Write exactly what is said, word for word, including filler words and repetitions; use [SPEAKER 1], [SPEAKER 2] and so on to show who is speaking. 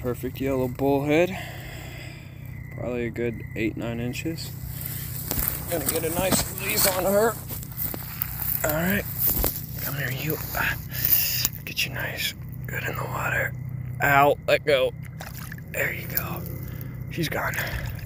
[SPEAKER 1] perfect yellow bullhead. Probably a good eight, nine inches. Gonna get a nice release on her. All right, come here, you. Get you nice, good in the water. Ow, let go. There you go. She's gone.